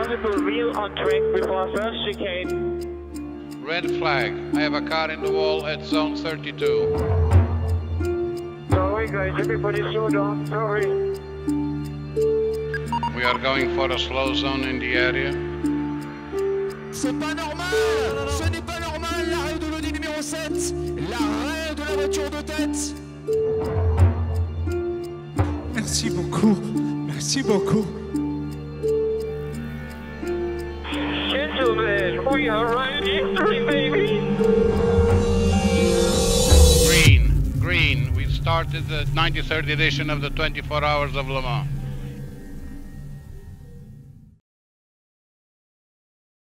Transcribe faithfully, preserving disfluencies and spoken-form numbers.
people wheel on track before first chicane. Red flag. I have a car in the wall at zone thirty-two. Sorry guys, everybody slow down, sorry. We are going for a slow zone in the area. C'est pas normal! Ce n'est pas normal l'arrêt de l'Audi numéro sept! L'arrêt de la voiture de tête! Merci beaucoup, merci beaucoup. Gentlemen, we are riding history, baby! Green, green. We started the ninety-third edition of the twenty-four Hours of Le Mans.